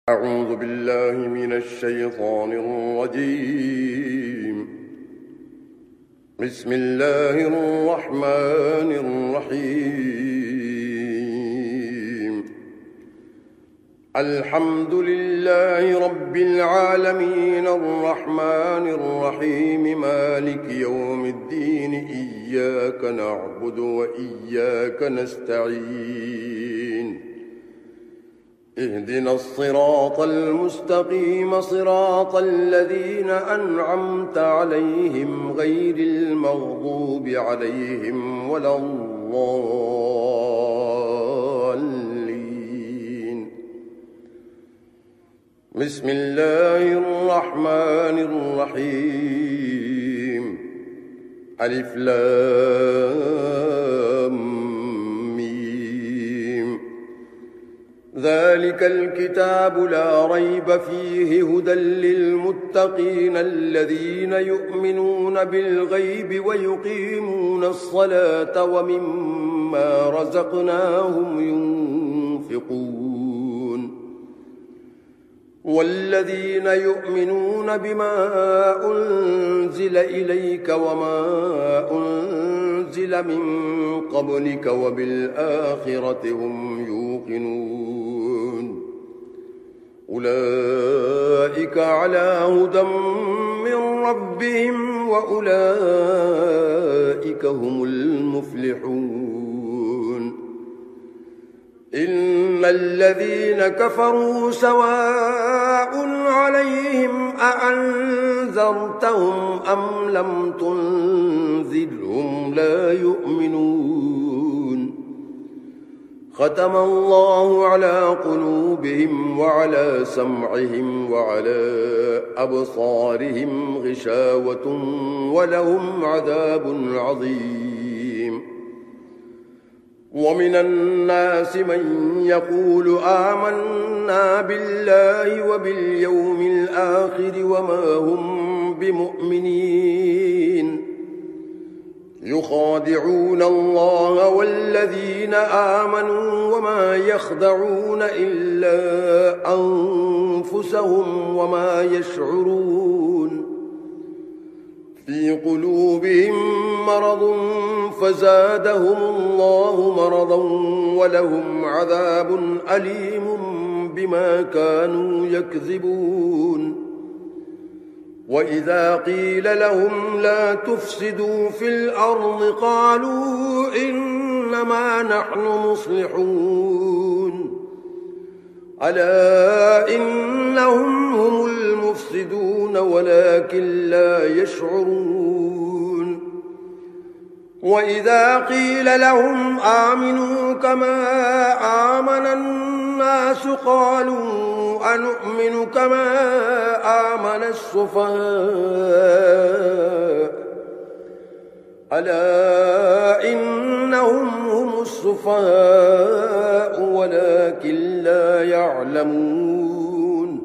أعوذ بالله من الشيطان الرجيم. بسم الله الرحمن الرحيم. الحمد لله رب العالمين الرحمن الرحيم مالك يوم الدين إياك نعبد وإياك نستعين. اهدنا الصراط المستقيم صراط الذين أنعمت عليهم غير المغضوب عليهم ولا الضالين. بسم الله الرحمن الرحيم. ألف لام ذلك الكتاب لا ريب فيه هدى للمتقين الذين يؤمنون بالغيب ويقيمون الصلاة ومما رزقناهم ينفقون والذين يؤمنون بما أنزل إليك وما أنزل من قبلك وبالآخرة هم يوقنون أولئك على هدى من ربهم وأولئك هم المفلحون. إن الذين كفروا سواء عليهم أأنذرتهم أم لم تنذرهم لا يؤمنون. ختم الله على قلوبهم وعلى سمعهم وعلى أبصارهم غشاوة ولهم عذاب عظيم. ومن الناس من يقول آمنا بالله وباليوم الآخر وما هم بمؤمنين يخادعون الله والذين آمنوا وما يخدعون إلا أنفسهم وما يشعرون. في قلوبهم مرض فزادهم الله مرضا ولهم عذاب أليم بما كانوا يكذبون. وإذا قيل لهم لا تفسدوا في الأرض قالوا إنما نحن مصلحون. ألا إنهم هم المفسدون ولكن لا يشعرون. وإذا قيل لهم آمنوا كما آمن الناس قالوا أنؤمن كما آمن السفهاء. ألا إنهم هم السفهاء ولكن لا يعلمون.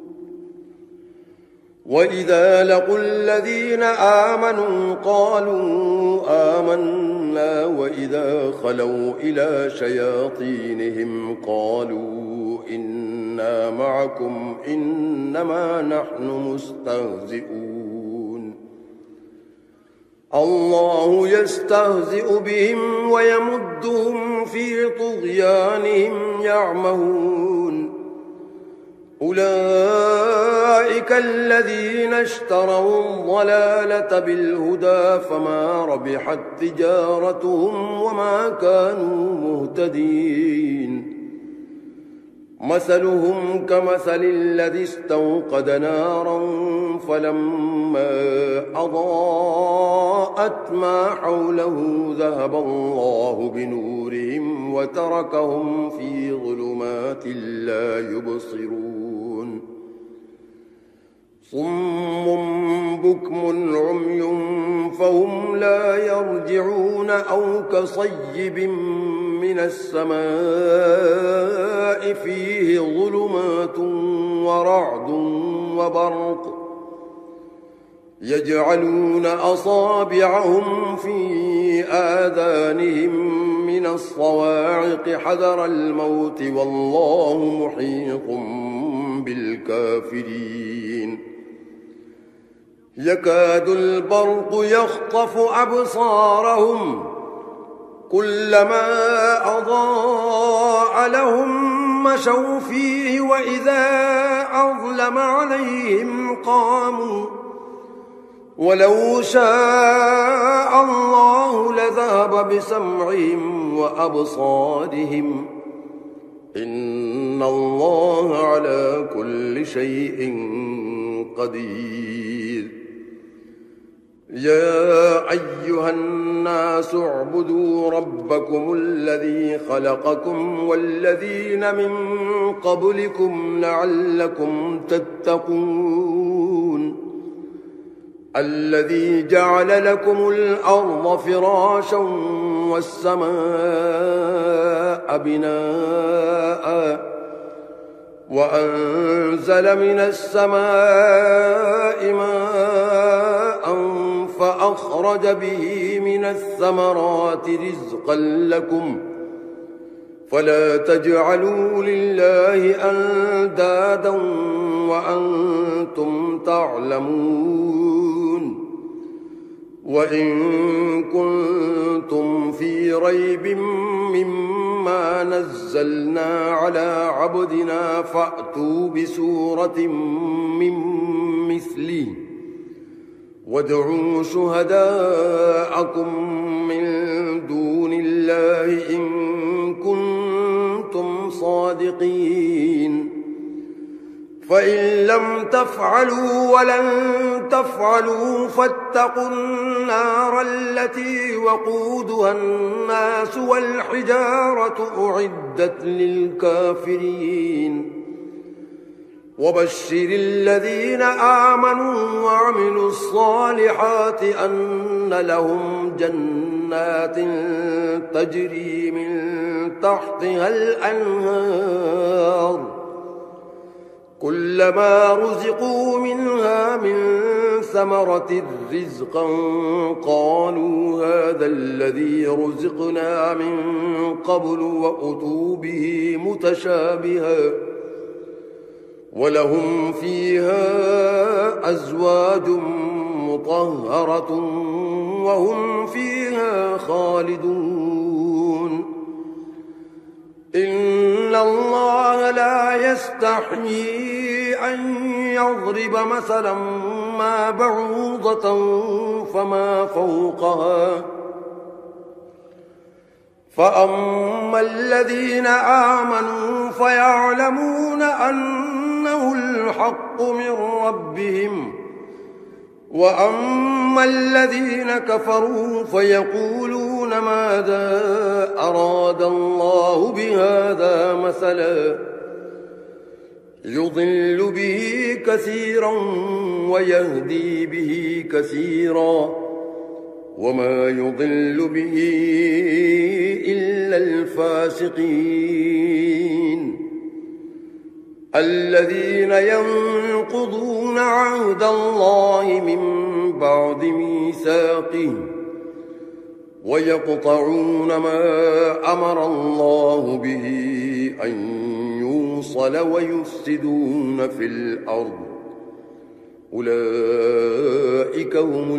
وإذا لقوا الذين آمنوا قالوا آمنا وإذا خلوا إلى شياطينهم قالوا إنا معكم إنما نحن مستهزئون. الله يستهزئ بهم ويمدهم في طغيانهم يعمهون. أولئك الذين اشتروا الضلالة بالهدى فما ربحت تجارتهم وما كانوا مهتدين. مثلهم كمثل الذي استوقد نارا فلما أضاءت ما حوله ذهب الله بنورهم وتركهم في ظلمات لا يبصرون. صم بكم عمي فهم لا يرجعون أو كصيب من السماء فيه ظلمات ورعد وبرق يجعلون أصابعهم في آذانهم من الصواعق حذر الموت والله محيط بالكافرين يكاد البرق يخطف أبصارهم كلما أضاء لهم مشوا فيه وإذا أظلم عليهم قاموا ولو شاء الله لذهب بسمعهم وأبصارهم إن الله على كل شيء قدير يا أيها الناس اعبدوا ربكم الذي خلقكم والذين من قبلكم لعلكم تتقون الذي جعل لكم الأرض فراشا والسماء بناء وأنزل من السماء ماء فأخرج به من الثمرات رزقا لكم فلا تجعلوا لله أندادا وأنتم تعلمون وإن كنتم في ريب مما نزلنا على عبدنا فأتوا بسورة من مثله وادعوا شهداءكم من دون الله إن كنتم صادقين فإن لم تفعلوا ولن تفعلوا فاتقوا النار التي وقودها الناس والحجارة أعدت للكافرين وبشر الذين آمنوا وعملوا الصالحات أن لهم جنات تجري من تحتها الأنهار كلما رزقوا منها من ثمرة رزقا قالوا هذا الذي رزقنا من قبل وأتوا به متشابها ولهم فيها أزواج مطهرة وهم فيها خالدون إن الله لا يستحيي أن يضرب مثلا ما بعوضة فما فوقها فأما الذين آمنوا فيعلمون أنه الحق من ربهم وأما الذين كفروا فيقولون ماذا أراد الله بهذا مثلا يضل به كثيرا ويهدي به كثيرا وما يضل به إلا الفاسقين الذين ينقضون عهد الله من بعد ميثاقه ويقطعون ما أمر الله به أن يوصل ويفسدون في الأرض أولئك هم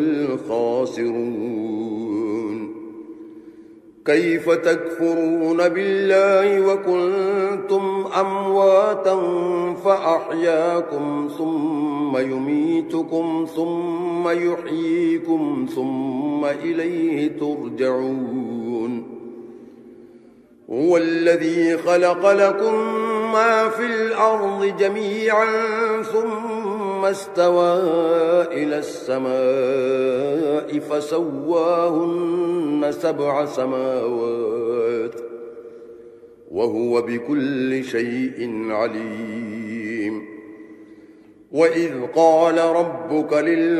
الخاسرون كيف تكفرون بالله وكنتم أمواتا فأحياكم ثم يميتكم ثم يحييكم ثم إليه ترجعون هو الذي خلق لكم ما في الأرض جميعا ثم استوى إلى السماء فسواهن 7 سماوات وهو بكل شيء عليم وإذ قال ربك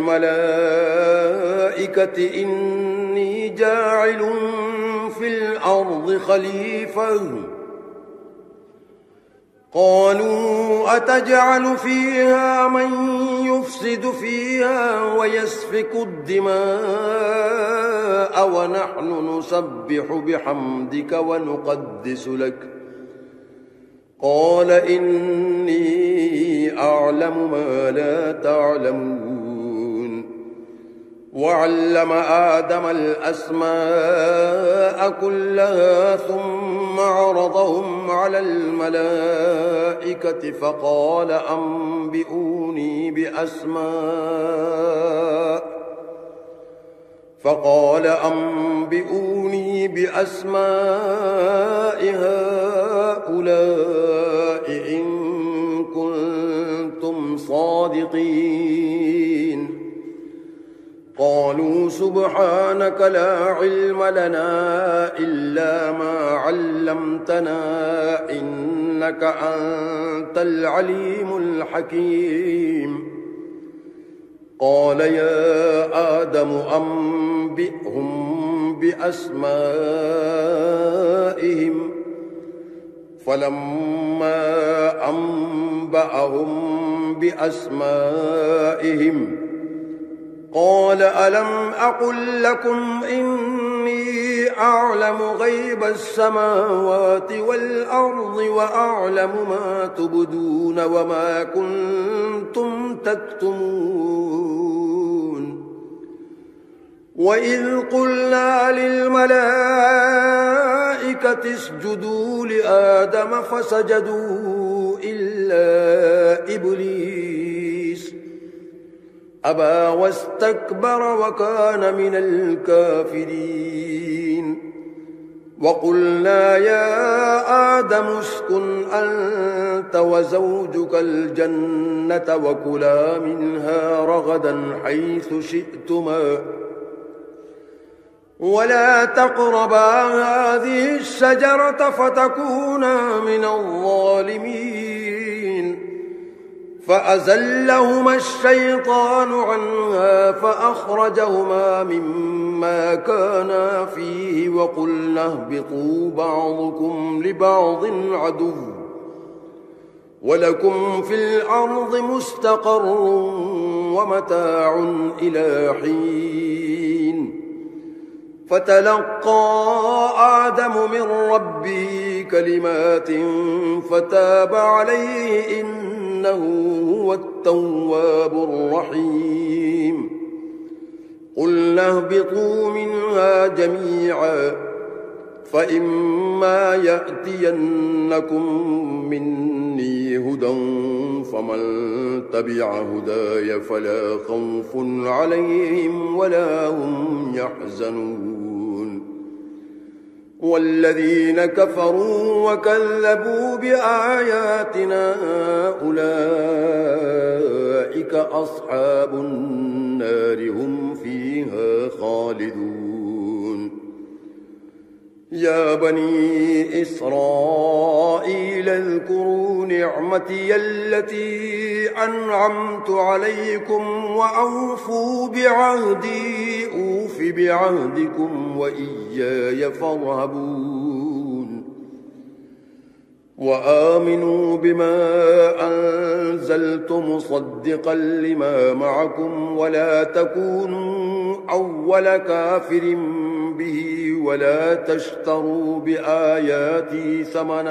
للملائكة إني جاعل في الأرض خليفة قالوا أتجعل فيها من يفسد فيها ويسفك الدماء ونحن نسبح بحمدك ونقدس لك قال إني يعلم ما لا تعلمون. وعلم آدم الأسماء كلها ثم عرضهم على الملائكة فقال أنبئوني بأسماء هؤلاء إن كنتم صادقين. قالوا سبحانك لا علم لنا إلا ما علمتنا إنك أنت العليم الحكيم. قال يا آدم أنبئهم بأسمائهم. فلما أنبأهم بأسمائهم قال ألم أقل لكم إني أعلم غيب السماوات والأرض وأعلم ما تبدون وما كنتم تكتمون. وإذ قلنا للملائكة اسجدوا لآدم فسجدوا إلا إبليس أبى واستكبر وكان من الكافرين. وقلنا يا آدم اسكن أنت وزوجك الجنة وكلا منها رغدا حيث شئتما ولا تقربا هذه الشجرة فتكونا من الظالمين. فأزلهما الشيطان عنها فأخرجهما مما كانا فيه وقلنا اهبطوا بعضكم لبعض عدو ولكم في الأرض مستقر ومتاع إلى حين. فتلقى آدم من ربه كلمات فتاب عليه إنه هو التواب الرحيم. قلنا اهبطوا منها جميعا فإما يأتينكم مني هدى فمن تبع هداي فلا خوف عليهم ولا هم يحزنون. والذين كفروا وكذبوا بآياتنا أولئك أصحاب النار هم فيها خالدون. يا بني إسرائيل اذكروا نعمتي التي أنعمت عليكم وأوفوا بعهدي أوف بعهدكم وإياي فارهبون. وآمنوا بما أنزلت مصدقا لما معكم ولا تكونوا أول كافر به ولا تشتروا بآياتي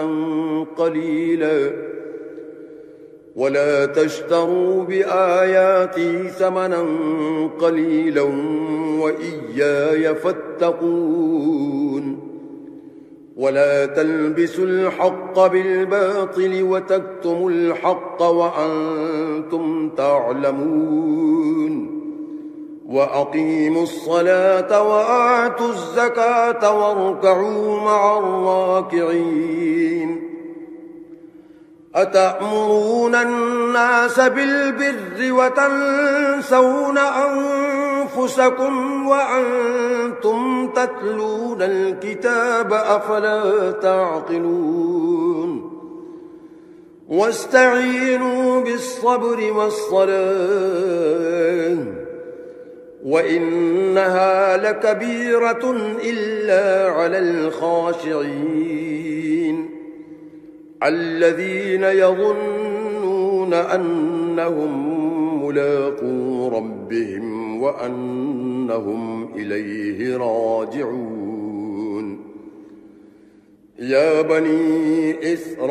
ثمنا قليلا وإياي فاتقون. ولا تلبسوا الحق بالباطل وتكتموا الحق وأنتم تعلمون. وأقيموا الصلاة وآتوا الزكاة واركعوا مع الراكعين. أتأمرون الناس بالبر وتنسون أنفسكم وأنتم تتلون الكتاب أفلا تعقلون. واستعينوا بالصبر والصلاة وإنها لكبيرة إلا على الخاشعين الذين يظنون أنهم ملاقو ربهم وأنهم إليه راجعون. يا بني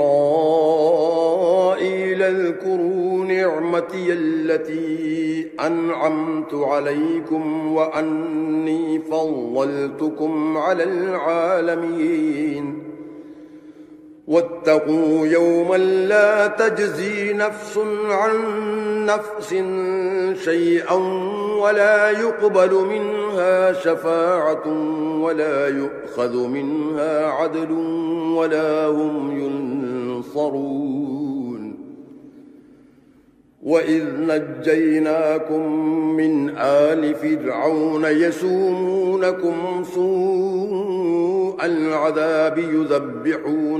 إسرائيل اذكروا نعمتي التي أنعمت عليكم وأني فضلتكم على العالمين واتقوا يوما لا تجزي نفس عن نفس شيئا ولا يقبل منها شفاعة ولا يؤخذ منها عدل ولا هم ينصرون وإذ نجيناكم من آل فرعون يسومونكم سوء العذاب يذبحون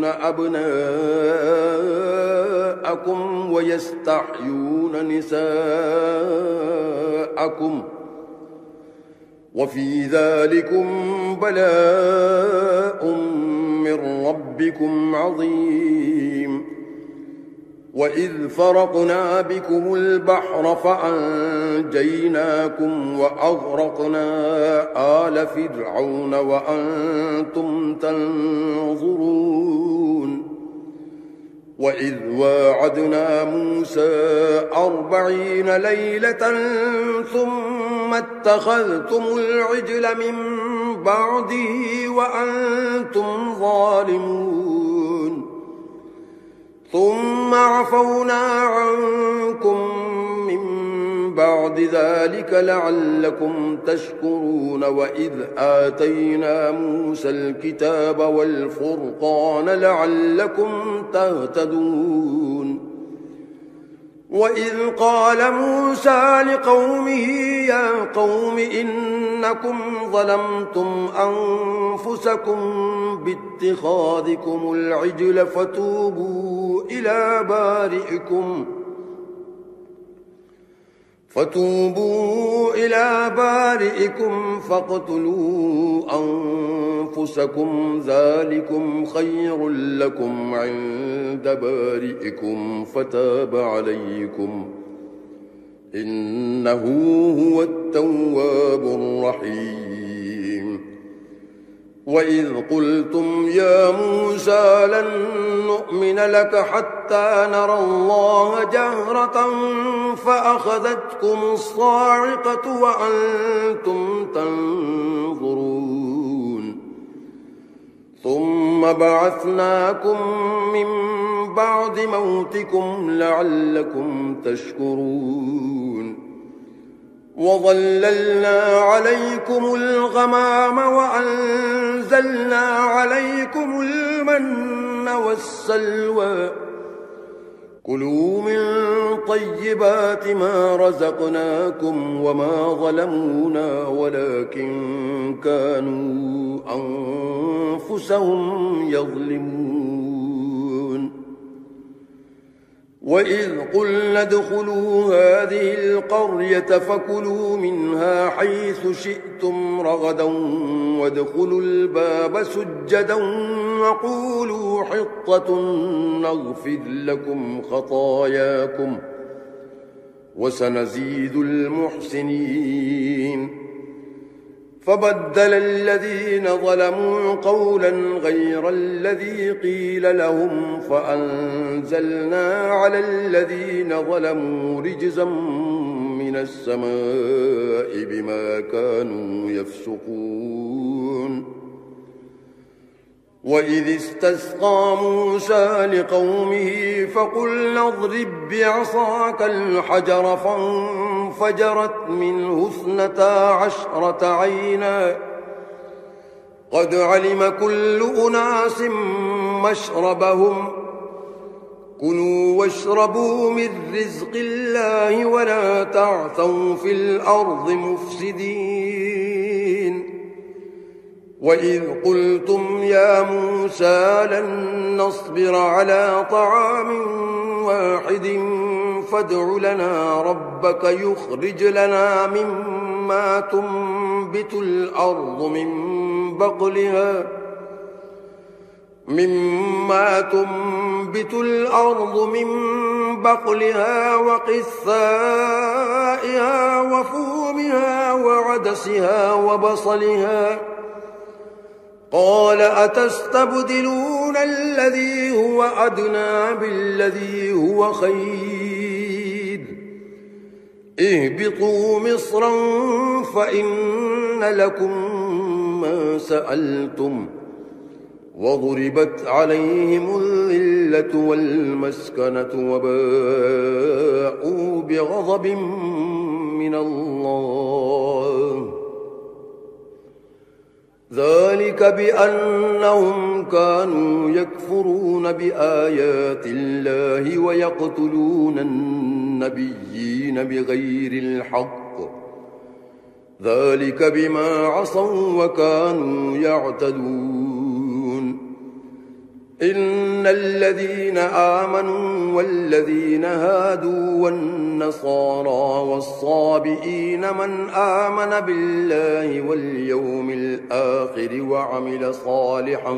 أبناءكم ويستحيون نساءكم وفي ذلكم بلاء من ربكم عظيم وإذ فرقنا بكم البحر فأنجيناكم وأغرقنا آل فرعون وأنتم تنظرون وإذ واعدنا موسى 40 ليلة ثم اتخذتم العجل من بعده وأنتم ظالمون ثم عفونا عنكم من بعد ذلك لعلكم تشكرون وإذ آتينا موسى الكتاب والفرقان لعلكم تهتدون وإذ قال موسى لقومه يا قوم إنكم ظلمتم أنفسكم باتخاذكم العجل فتوبوا إلى بارئكم فاقتلوا أنفسكم ذلكم خير لكم عند بارئكم فتاب عليكم إنه هو التواب الرحيم وإذ قلتم يا موسى لن نؤمن لك حتى نرى الله جهرة فأخذتكم الصاعقة وأنتم تنظرون ثم بعثناكم من بعد موتكم لعلكم تشكرون وظللنا عليكم الغمام وأنزلنا عليكم المن والسلوى كلوا من طيبات ما رزقناكم وما ظلمونا ولكن كانوا أنفسهم يظلمون وإذ قلنا ادخلوا هذه القرية فكلوا منها حيث شئتم رغدا وادخلوا الباب سجدا وقولوا حطة نغفر لكم خطاياكم وسنزيد المحسنين فبدل الذين ظلموا قولا غير الذي قيل لهم فأنزلنا على الذين ظلموا رجزا من السماء بما كانوا يفسقون وإذ استسقى موسى لقومه فقلنا اضرب بعصاك الحجر فانفجرت منه 12 عينا قد علم كل أناس مشربهم كلوا واشربوا من رزق الله ولا تعثوا في الأرض مفسدين وإذ قلتم يا موسى لن نصبر على طعام واحد فادع لنا ربك يخرج لنا مما تنبت الأرض من بقلها وقثائها وفومها وعدسها وبصلها قال أتستبدلون الذي هو أدنى بالذي هو خير اهبطوا مصرا فإن لكم ما سألتم وضربت عليهم الذلة والمسكنة وباءوا بغضب من الله ذلك بأنهم كانوا يكفرون بآيات الله ويقتلون النبيين بغير الحق ذلك بما عصوا وكانوا يعتدون إن الذين آمنوا والذين هادوا والنصارى والصابئين من آمن بالله واليوم الآخر وعمل صالحا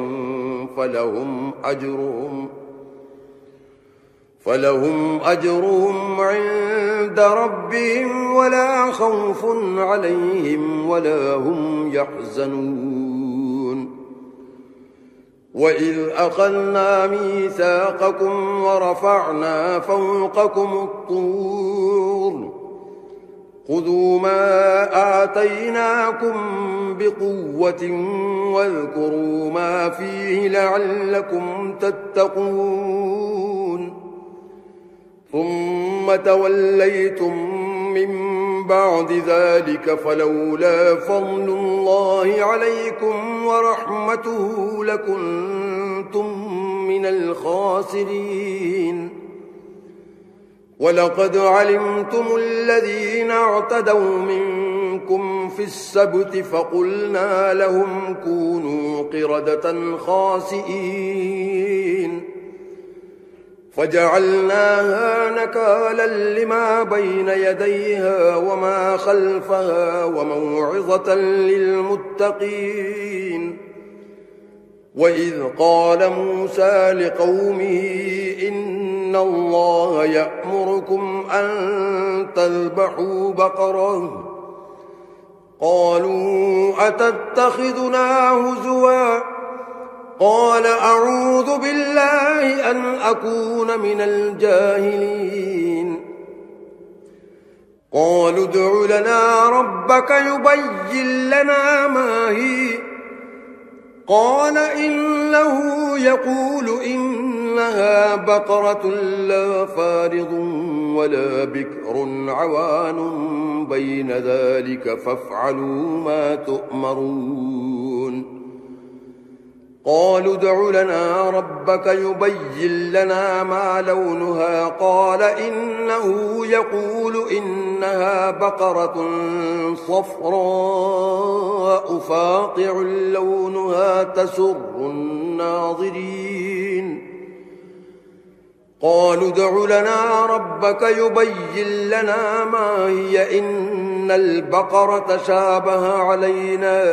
فلهم أجرهم عند ربهم ولا خوف عليهم ولا هم يحزنون وإذ أخذنا ميثاقكم ورفعنا فوقكم الطور خذوا ما آتيناكم بقوة واذكروا ما فيه لعلكم تتقون ثم توليتم من بعد ذلك فلولا فضل الله عليكم ورحمته لكنتم من الخاسرين ولقد علمتم الذين اعتدوا منكم في السبت فقلنا لهم كونوا قردة خاسئين فجعلناها نكالا لما بين يديها وما خلفها وموعظة للمتقين وإذ قال موسى لقومه إن الله يأمركم أن تذبحوا بقرة قالوا أتتخذنا هزوا قال أعوذ بالله أن أكون من الجاهلين قالوا ادع لنا ربك يبين لنا ما هي قال إنه يقول إنها بقرة لا فارض ولا بكر عوان بين ذلك فافعلوا ما تؤمرون قالوا ادع لنا ربك يبين لنا ما لونها قال إنه يقول إنها بقرة صفراء فاقع لونها تسر الناظرين قالوا ادع لنا ربك يبين لنا ما هي إن البقرة شابه علينا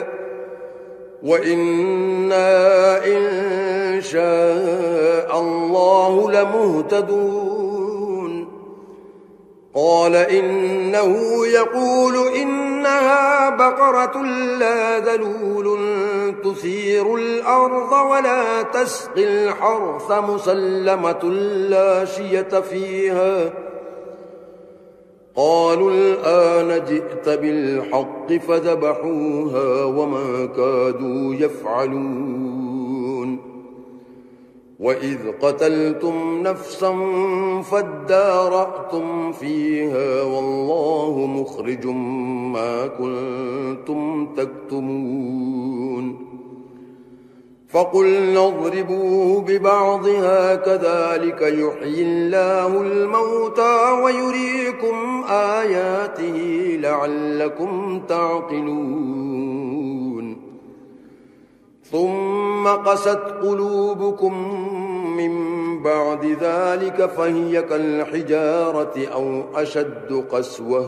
وإنا إن شاء الله لمهتدون قال إنه يقول إنها بقرة لا ذلول تثير الأرض ولا تسقي الحرث مسلمة لا شية فيها قالوا الآن جئت بالحق فذبحوها وما كادوا يفعلون وإذ قتلتم نفسا فادارأتم فيها والله مخرج ما كنتم تكتمون فقلنا اضربوه ببعضها كذلك يحيي الله الموتى ويريكم آياته لعلكم تعقلون ثم قست قلوبكم من بعد ذلك فهي كالحجارة أو أشد قسوة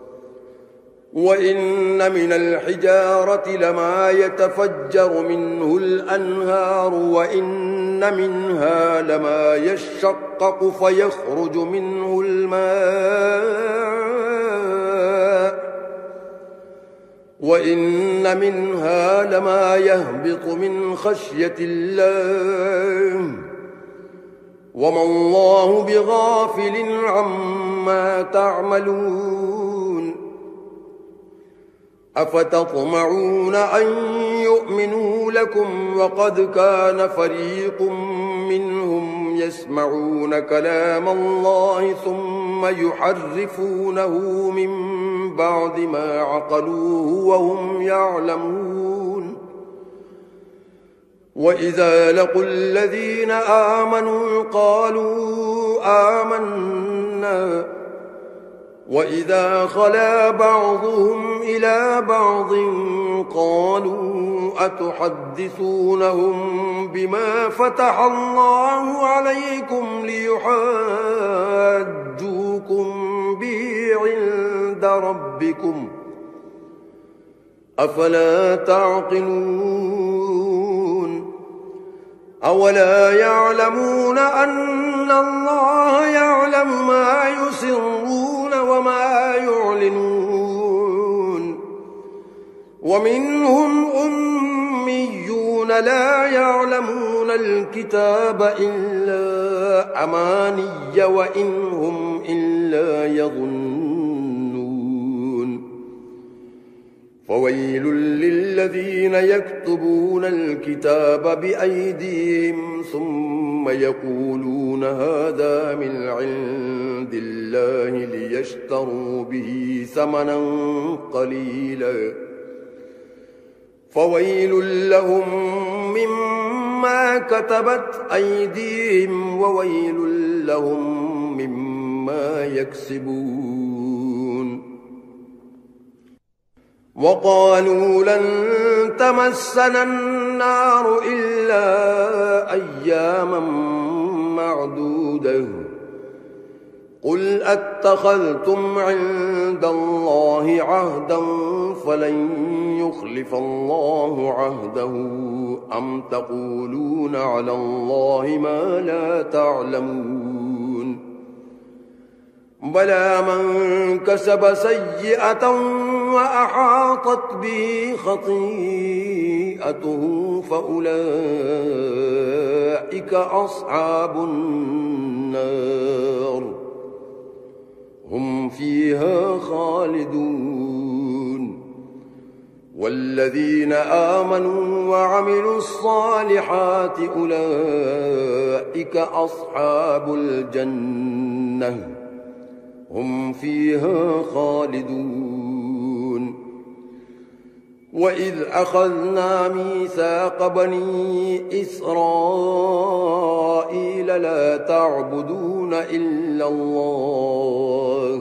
وإن من الحجارة لما يتفجر منه الأنهار وإن منها لما يشقق فيخرج منه الماء وإن إن منها لما يهبط من خشية الله وما الله بغافل عما تعملون أفتطمعون أن يؤمنوا لكم وقد كان فريق منهم يسمعون كلام الله ثم يحرفونه من بعد ما عقلوه وهم يعلمون وإذا لقوا الذين آمنوا قالوا آمنا وإذا خلا بعضهم إلى بعض قالوا أتحدثونهم بما فتح الله عليكم ليحاجوكم به عند ربكم أفلا تعقلون أولا يعلمون أن الله يعلم ما يسرون وما يعلنون ومنهم أميون لا يعلمون الكتاب إلا أماني وإن هم إلا يظنون فويل للذين يكتبون الكتاب بأيديهم ثم يقولون هذا من عند الله ليشتروا به ثمنا قليلا فويل لهم مما كتبت أيديهم وويل لهم مما يكسبون وقالوا لن تمسنا النار إلا أياما معدودة قل أتخذتم عند الله عهدا فلن يخلف الله عهده أم تقولون على الله ما لا تعلمون بلى من كسب سيئة وأحاطت به خطيئته فأولئك أصحاب النار هم فيها خالدون والذين آمنوا وعملوا الصالحات أولئك أصحاب الجنة هم فيها خالدون وإذ أخذنا ميثاق بني إسرائيل لا تعبدون إلا الله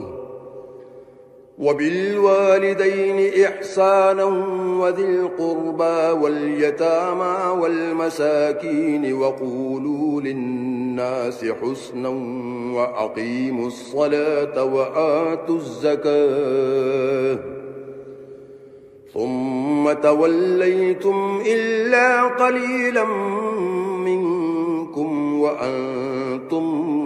وبالوالدين إحسانا وذي القربى واليتامى والمساكين وقولوا للناس حسنا وأقيموا الصلاة وآتوا الزكاة ثم توليتم إلا قليلا منكم وأنتم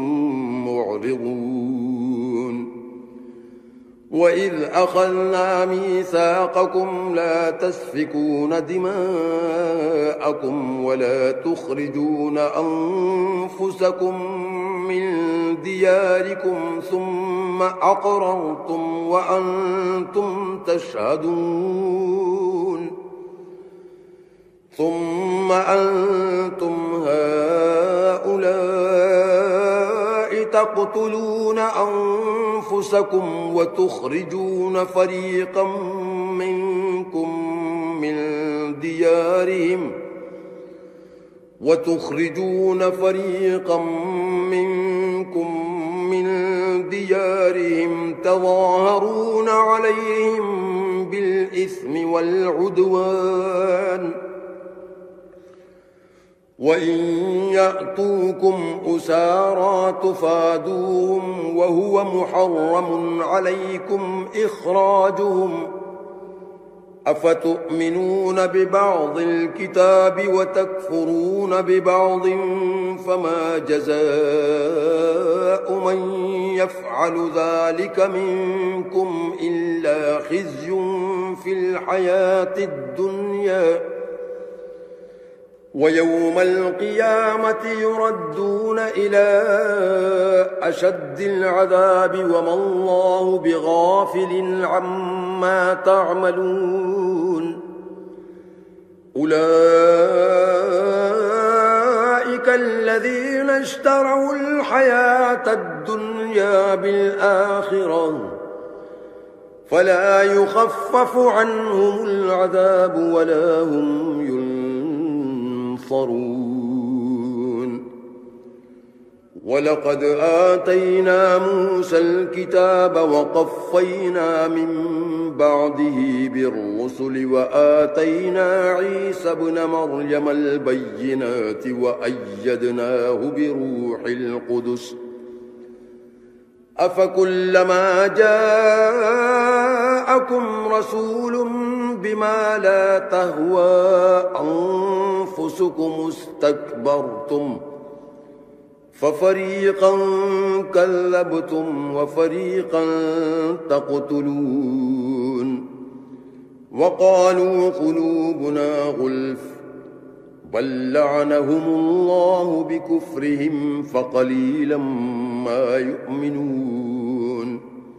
معرضون وإذ أخذنا ميثاقكم لا تسفكون دماءكم ولا تخرجون أنفسكم من دياركم ثم أقررتم وأنتم تشهدون ثم أنتم هؤلاء تقتلون أنفسكم وتخرجون فريقا منكم من ديارهم تظاهرون عليهم بالإثم والعدوان وإن يأتوكم أسارى تفادوهم وهو محرم عليكم إخراجهم أفتؤمنون ببعض الكتاب وتكفرون ببعض فما جزاء من يفعل ذلك منكم إلا خزي في الحياة الدنيا ويوم القيامة يردون إلى أشد العذاب وما الله بغافل عما تعملون أولئك الذين اشتروا الحياة الدنيا بالآخرة فلا يخفف عنهم العذاب ولا هم ينصرون ولقد آتينا موسى الكتاب وقفينا من بعده بالرسل وآتينا عيسى ابن مريم البينات وأيدناه بروح القدس أفكلما جاءكم رسول بما لا تهوى أنفسكم استكبرتم ففريقا كذبتم وفريقا تقتلون وقالوا قلوبنا غلف بل لعنهم الله بكفرهم فقليلا ما يؤمنون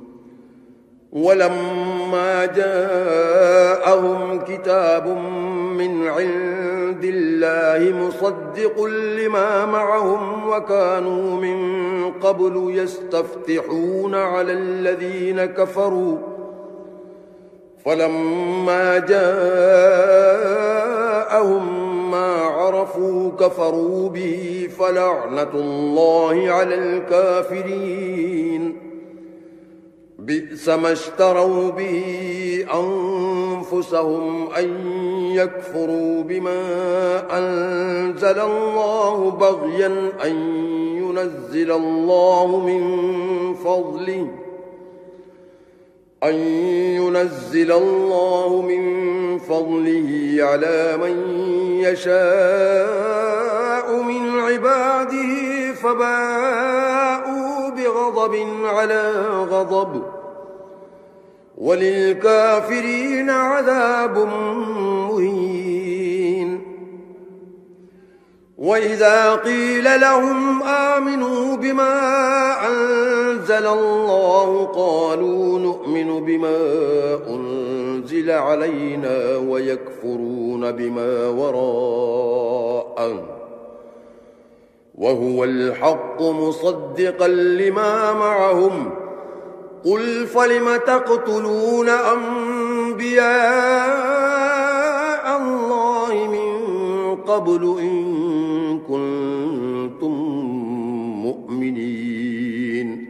ولما جاءهم كتاب من عند الله مصدق لما معهم وكانوا من قبل يستفتحون على الذين كفروا فلما جاءهم ما عرفوا كفروا به فلعنة الله على الكافرين بئس ما اشتروا به أنفسهم أن يكفروا بما أنزل الله بغيا أن ينزل الله من فضله على من يشاء من عباده فباءوا بغضب على غضب وللكافرين عذاب مهين وإذا قيل لهم آمنوا بما أنزل الله قالوا نؤمن بما أنزل علينا ويكفرون بما وراءه وهو الحق مصدقا لما معهم قل فلم تقتلون أنبياء الله من قبل إن كنتم مؤمنين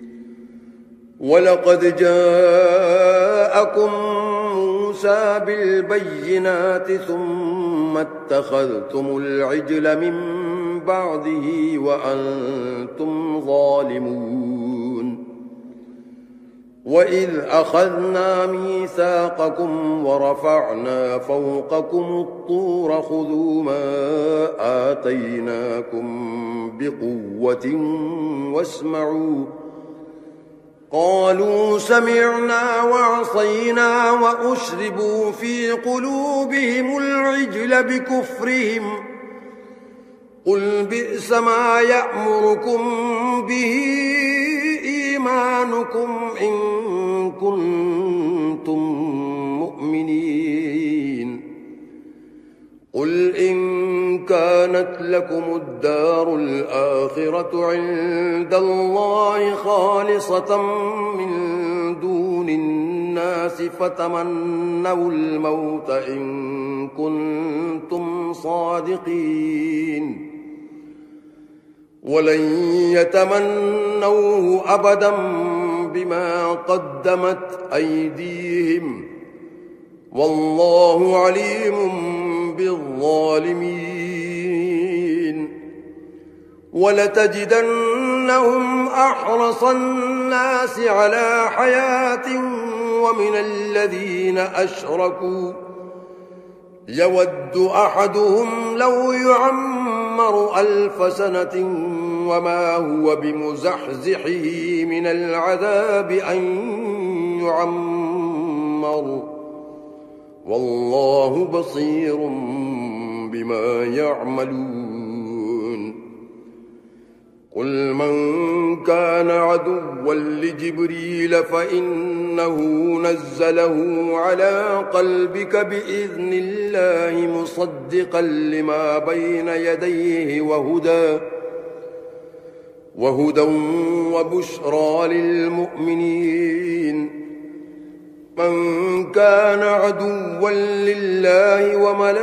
ولقد جاءكم موسى بالبينات ثم اتخذتم العجل من بعده وأنتم ظالمون وإذ أخذنا ميثاقكم ورفعنا فوقكم الطور خذوا ما آتيناكم بقوة واسمعوا قالوا سمعنا وعصينا وأشربوا في قلوبهم العجل بكفرهم قل بئس ما يأمركم به إيمانكم إن كنتم مؤمنين قل إن كانت لكم الدار الآخرة عند الله خالصة من دون الناس فتمنوا الموت إن كنتم صادقين ولن يتمنوه أبدا بما قدمت أيديهم والله عليم بالظالمين ولتجدنهم أحرص الناس الناس على حياة ومن الذين أشركوا يود أحدهم لو يعمر 1000 سنة وما هو بمزحزحه من العذاب أن يعمر والله بصير بما يعملون قل من كان عدوا لجبريل فإنه نزله على قلبك بإذن الله مصدقا لما بين يديه وهدى وبشرى للمؤمنين من كان عدوا لله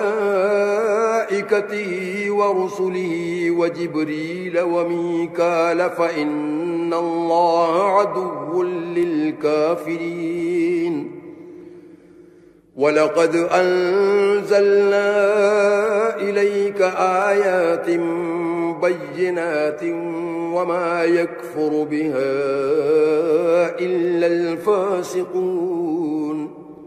وملائكته ورسله وجبريل وميكال فإن الله عدو للكافرين ولقد أنزلنا إليك آيات بينات وما يكفر بها إلا الفاسقون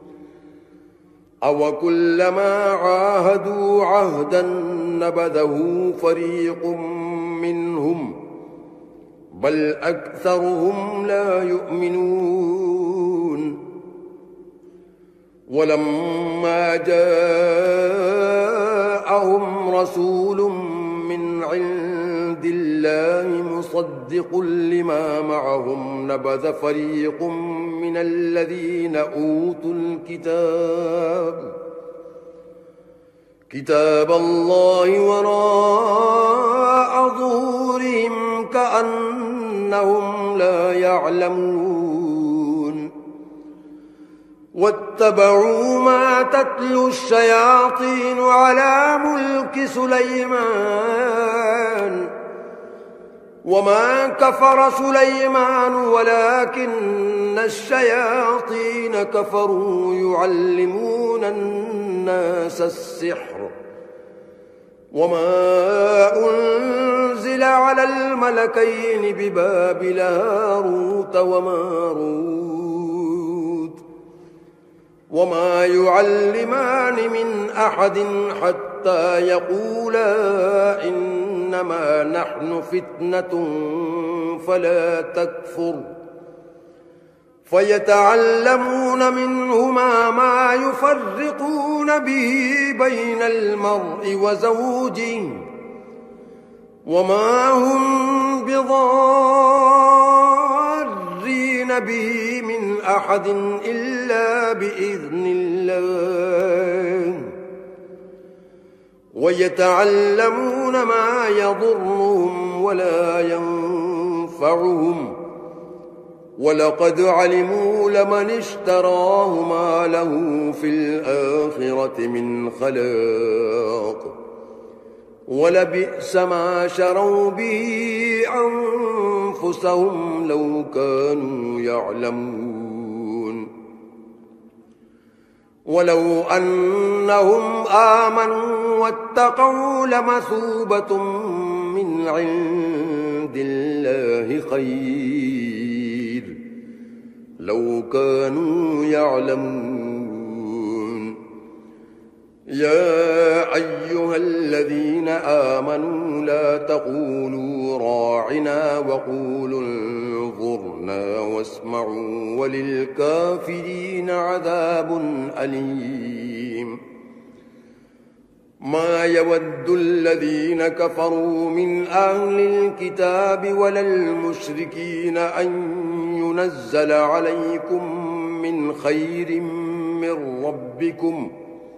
أو كلما عاهدوا عهدا نبذه فريق منهم بل أكثرهم لا يؤمنون ولما جاءهم رسول من عند الله مصدق لما معهم نبذ فريق من الذين أوتوا كتاب الله وراء ظهورهم كأنهم لا يعلمون واتبعوا ما تتلو الشياطين على ملك سليمان وما كفر سليمان ولكن الشياطين كفروا يعلمون الناس السحر وما أنزل على الملكين ببابل هاروت وماروت وما يعلمان من أحد حتى يقولا إنما نحن فتنة فلا تكفر فيتعلمون منهما ما يفرقون به بين المرء وزوجه وما هم بضارين به من أحد إلا بإذن الله ويتعلمون ما يضرهم ولا ينفعهم ولقد علموا لمن اشتراه ما له في الآخرة من خلاق ولبئس ما شروا به أنفسهم لو كانوا يعلمون ولو أنهم آمنوا واتقوا لمثوبة من عند الله خير لو كانوا يعلمون يا أيها الذين آمنوا لا تقولوا راعنا وقولوا انظرنا واسمعوا وللكافرين عذاب أليم ما يود الذين كفروا من أهل الكتاب ولا المشركين أن ينزل عليكم من خير من ربكم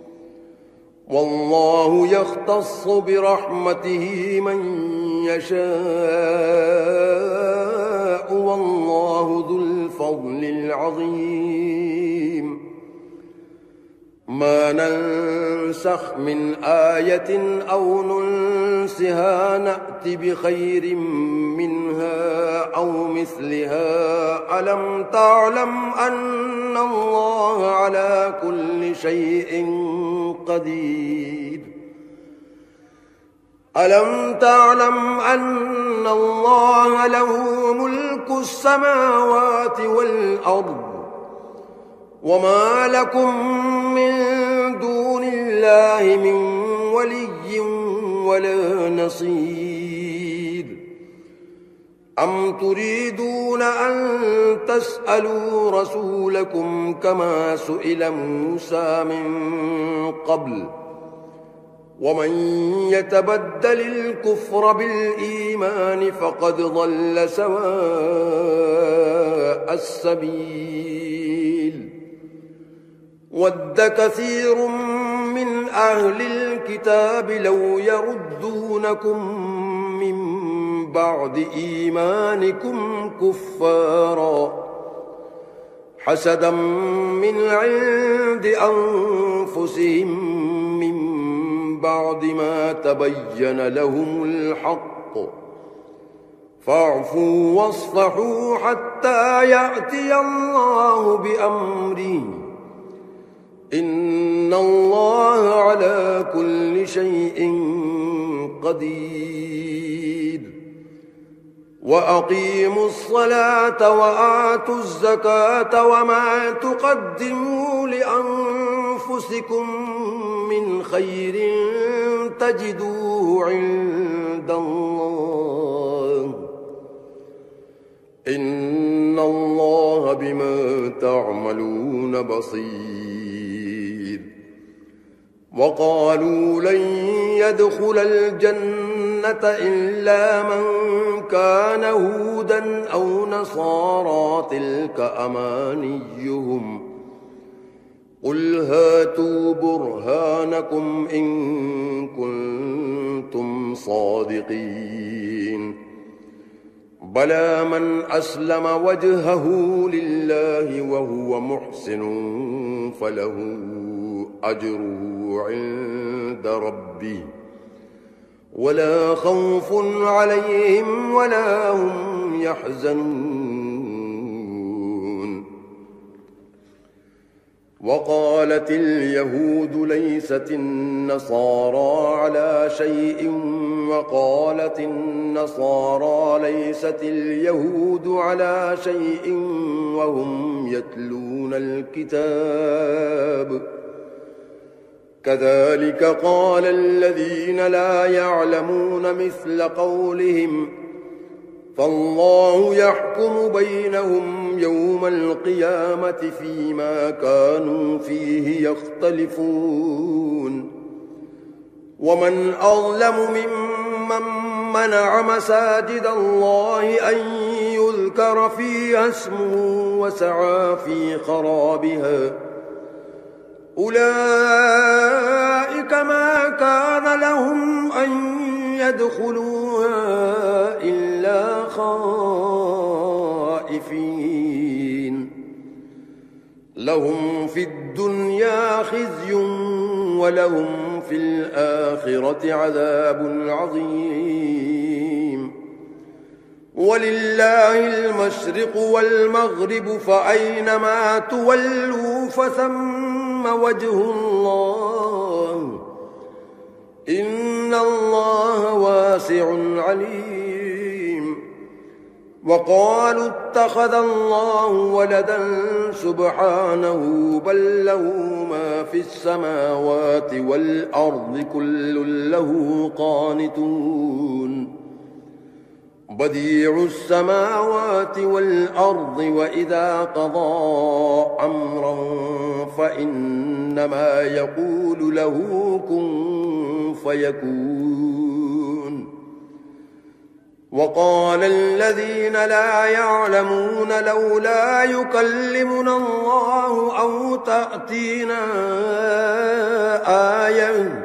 والله يختص برحمته من يشاء والله ذو الفضل العظيم ما ننسخ من آية أو ننسها نأت بخير منها أو مثلها ألم تعلم أن الله على كل شيء قدير ألم تعلم أن الله له ملك ملك السماوات والأرض وما لكم من دون الله من ولي ولا نصير أم تريدون أن تسألوا رسولكم كما سئل موسى من قبل ومن يتبدل الكفر بالإيمان فقد ضل سواء السبيل ود كثير من أهل الكتاب لو يردونكم من بعد إيمانكم كفارا حسدا من عند أنفسهم من بعد ما تبين لهم الحق فاعفوا واصفحوا حتى يأتي الله بأمره إن الله على كل شيء قدير وأقيموا الصلاة وآتوا الزكاة وما تقدموا لأنفسكم من خير تجدوه عند الله إن الله بما تعملون بصير وقالوا لن يدخل الجنة إلا من كان هودا أو نصارى تلك أمانيهم قل هاتوا برهانكم إن كنتم صادقين بلى من أسلم وجهه لله وهو محسن فله أجره عند ربه ولا خوف عليهم ولا هم يحزنون وقالت اليهود ليست النصارى على شيء وقالت النصارى ليست اليهود على شيء وهم يتلون الكتاب كذلك قال الذين لا يعلمون مثل قولهم فالله يحكم بينهم يوم القيامة فيما كانوا فيه يختلفون ومن أظلم ممن منع مساجد الله أن يذكر فيها اسمه وسعى في خرابها أولئك ما كان لهم أن يدخلوها إلا خائفين لهم في الدنيا خزي ولهم في الآخرة عذاب عظيم ولله المشرق والمغرب فأينما تولوا فثم وجه الله إن الله واسع عليم وقالوا اتخذ الله ولدا سبحانه بل له ما في السماوات والأرض كل له قانتون بديع السماوات والأرض وإذا قضى أمرا فإنما يقول له كن فيكون وقال الذين لا يعلمون لولا يكلمنا الله أو تأتينا آية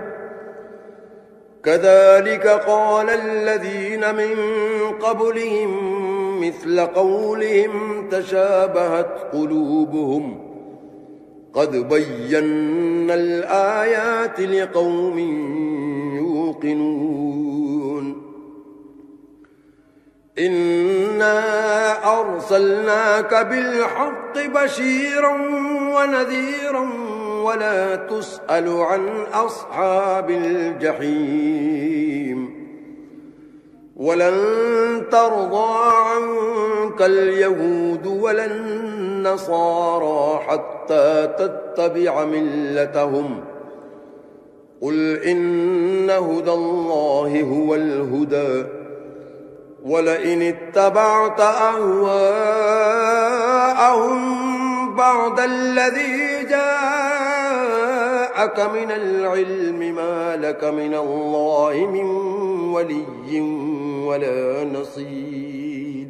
كذلك قال الذين من قبلهم مثل قولهم تشابهت قلوبهم قد بينا الآيات لقوم يوقنون إنا أرسلناك بالحق بشيرا ونذيرا ولا تسأل عن أصحاب الجحيم ولن ترضى عنك اليهود ولا النصارى حتى تتبع ملتهم قل إن هدى الله هو الهدى ولئن اتبعت أهواءهم بعد الذي جاءك من العلم ما لك من الله من ولي ولا نصير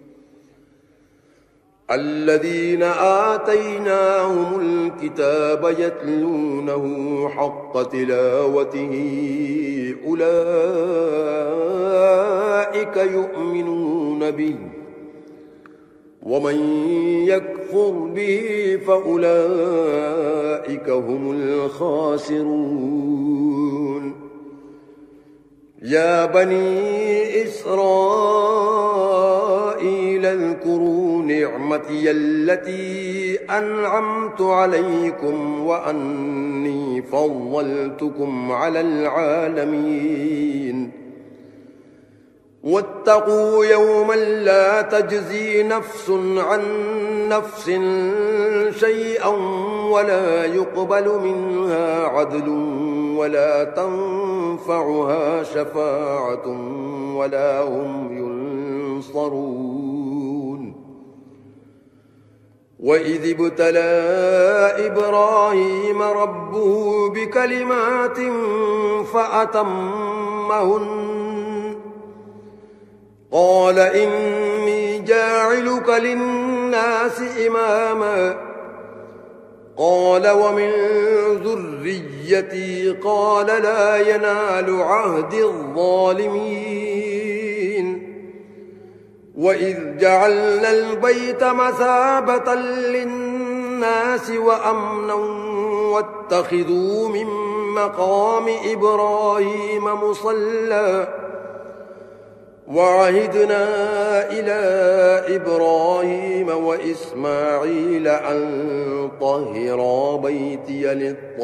الذين آتيناهم الكتاب يتلونه حق تلاوته أولئك يؤمنون به ومن يكفر به فأولئك هم الخاسرون يا بني إسرائيل اذكروا نعمتي التي أنعمت عليكم وأني فضلتكم على العالمين واتقوا يوما لا تجزي نفس عن نفس شيئا ولا يقبل منها عدل ولا تنفعها شفاعة ولا هم ينصرون وإذ ابتلى إبراهيم ربه بكلمات فأتمهن قال إني جاعلك للناس إماما قال ومن ذريتي قال لا ينال عهد الظالمين وإذ جعلنا البيت مثابة للناس وأمنا واتخذوا من مقام إبراهيم مصلى وعهدنا إلى إبراهيم وإسماعيل أن طهرا بيتي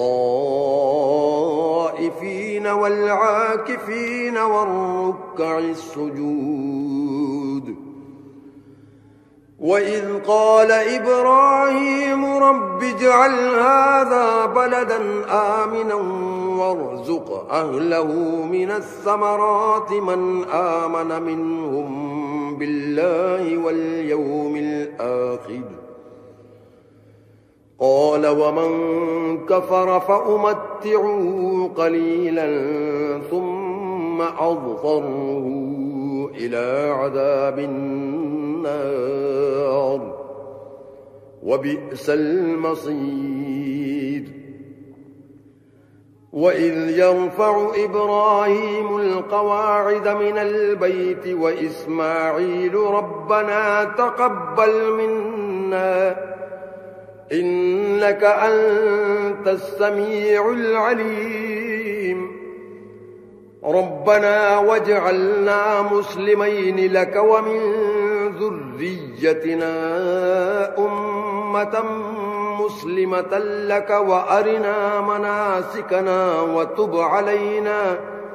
للطائفين والعاكفين والركع السجود وإذ قال إبراهيم رب اجعل هذا بلدا آمنا وارزق أهله من الثمرات من آمن منهم بالله واليوم الآخر قال ومن كفر فأمتعه قليلا ثم أضطره إلى عذاب النار وبئس المصير وإذ يرفع إبراهيم القواعد من البيت وإسماعيل ربنا تقبل منا إنك أنت السميع العليم ربنا واجعلنا مسلمين لك ومن ذريتنا أمة مسلمة لك وأرنا مناسكنا وتب علينا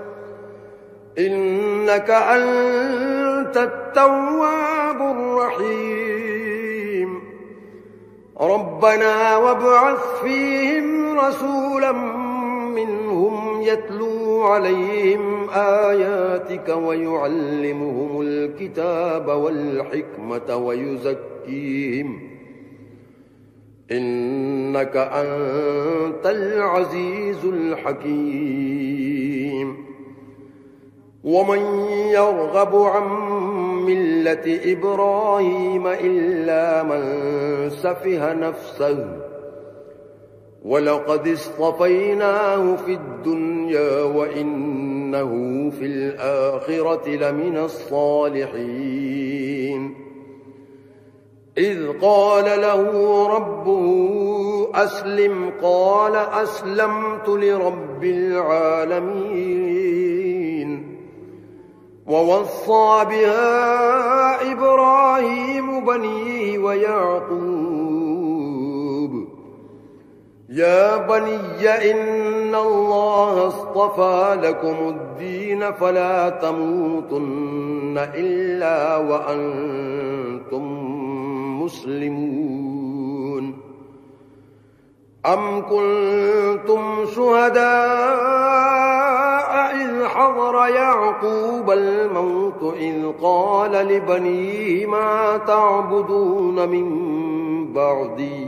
إنك أنت التواب الرحيم ربنا وابعث فيهم رسولا منهم يتلو عليهم آياتك ويعلمهم الكتاب والحكمة ويزكيهم إنك أنت العزيز الحكيم ومن يرغب عن ملة إبراهيم إلا من سفه نفسه ولقد اصطفيناه في الدنيا وإنه في الآخرة لمن الصالحين إذ قال له ربه أسلم قال أسلمت لرب العالمين ووصى بها إبراهيم بنيه ويعقوب يا بني إن إن الله اصطفى لكم الدين فلا تموتن إلا وأنتم مسلمون أم كنتم شهداء إذ حضر يعقوب الموت إذ قال لبنيه ما تعبدون من بعدي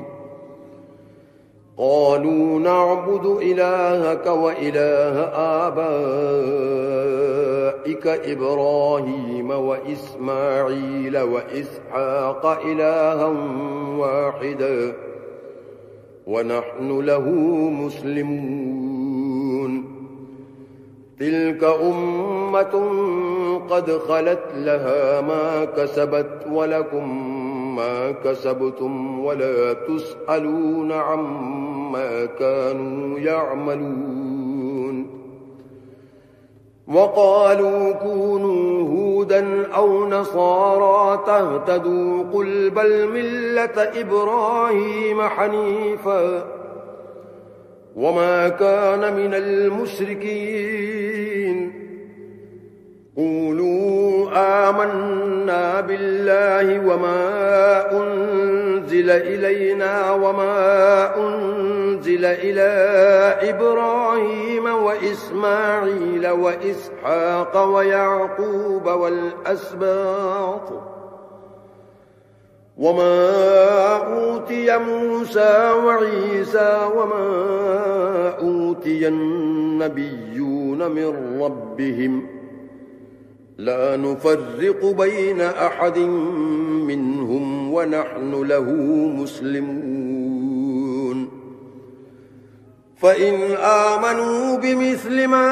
قالوا نعبد إلهك وإله آبائك إبراهيم وإسماعيل وإسحاق إلها واحدا ونحن له مسلمون تلك أمة قد خلت لها ما كسبت ولكم ما كسبتم ولا تسألون عما كانوا يعملون وقالوا كونوا هودا أو نصارى تهتدوا قل بل ملة إبراهيم حنيفا وما كان من المشركين قولوا آمنا بالله وما أنزل إلينا وما أنزل إلى إبراهيم وإسماعيل وإسحاق ويعقوب والأسباط وما أوتي موسى وعيسى وما أوتي النبيون من ربهم لا نفرق بين أحد منهم ونحن له مسلمون فإن آمنوا بمثل ما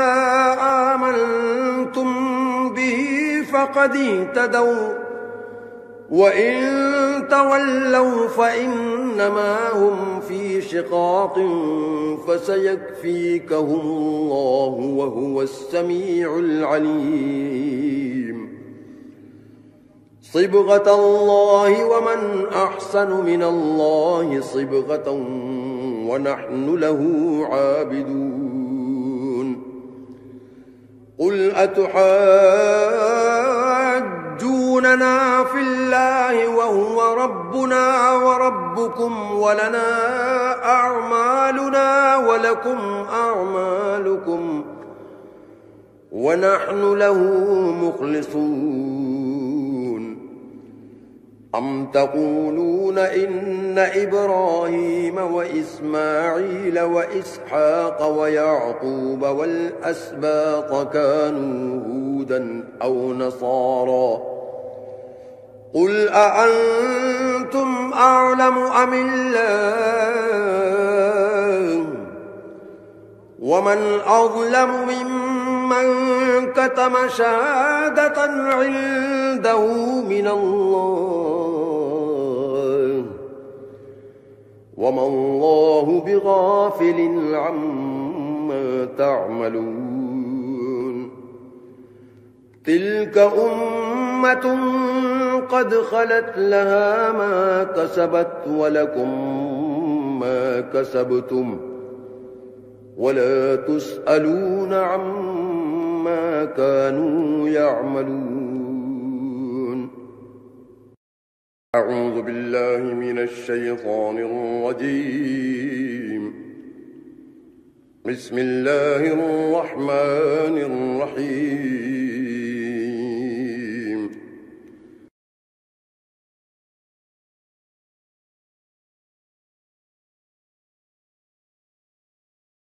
آمنتم به فقد اهتدوا وإن تولوا فإنما هم في شقاق فسيكفيكهم الله وهو السميع العليم صبغة الله ومن أحسن من الله صبغة ونحن له عابدون قل أتحاجوننا في الله وهو ربنا وربكم ولنا أعمالنا ولكم أعمالكم ونحن له مخلصون أم تقولون إن إبراهيم وإسماعيل وإسحاق ويعقوب والأسباط كانوا هودا أو نصارى قل أأنتم أعلم أم الله ومن أظلم ممن كتم شهادة عنده من الله وما الله بغافل عما تعملون تلك أمة قد خلت لها ما كسبت ولكم ما كسبتم ولا تسألون عما كانوا يعملون أعوذ بالله من الشيطان الرجيم بسم الله الرحمن الرحيم